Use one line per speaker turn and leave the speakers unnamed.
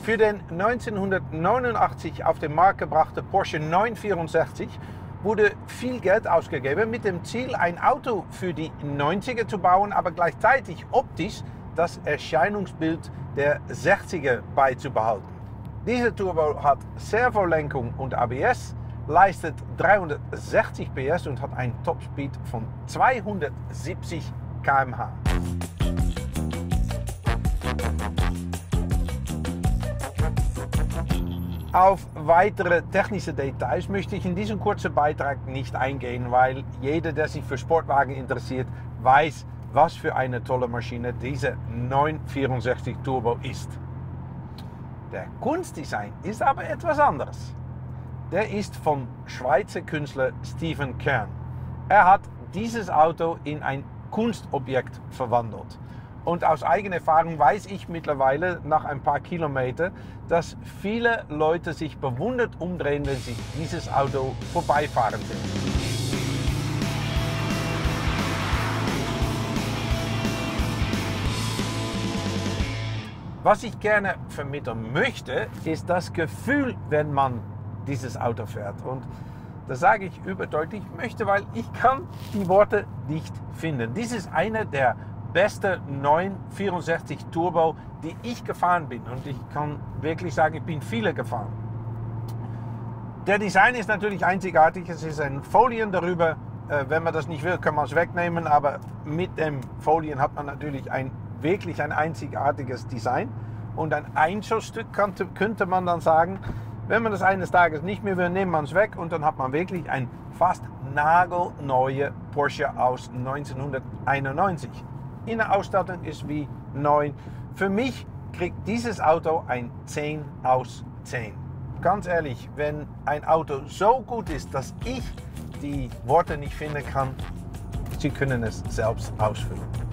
Für den 1989 auf den Markt gebrachte Porsche 964 wurde viel Geld ausgegeben mit dem Ziel, ein Auto für die 90er zu bauen, aber gleichzeitig optisch das Erscheinungsbild der 60er beizubehalten. Dieser Turbo hat Servolenkung und ABS, leistet 360 PS und hat einen Topspeed von 270 km/h. Auf weitere technische Details möchte ich in diesem kurzen Beitrag nicht eingehen, weil jeder, der sich für Sportwagen interessiert, weiß, was für eine tolle Maschine diese 964 Turbo ist. Der Kunstdesign ist aber etwas anderes. Der ist vom Schweizer Künstler Stephen Kern. Er hat dieses Auto in ein Kunstobjekt verwandelt. Und aus eigener Erfahrung weiß ich mittlerweile nach ein paar Kilometern, dass viele Leute sich bewundert umdrehen, wenn sie dieses Auto vorbeifahren sehen. Was ich gerne vermitteln möchte, ist das Gefühl, wenn man dieses Auto fährt. Und das sage ich überdeutlich möchte, weil ich kann die Worte nicht finden. Dies ist einer der beste 964 Turbo, die ich gefahren bin. Und ich kann wirklich sagen, ich bin viele gefahren. Der Design ist natürlich einzigartig. Es ist ein Folien darüber. Wenn man das nicht will, kann man es wegnehmen. Aber mit den Folien hat man natürlich wirklich ein einzigartiges Design. Und ein Einzelstück könnte man dann sagen, wenn man das eines Tages nicht mehr will, nimmt man es weg. Und dann hat man wirklich ein fast nagelneue Porsche aus 1991. Innenausstattung ist wie neu. Für mich kriegt dieses Auto ein 10 aus 10. Ganz ehrlich, wenn ein Auto so gut ist, dass ich die Worte nicht finden kann, Sie können es selbst ausfüllen.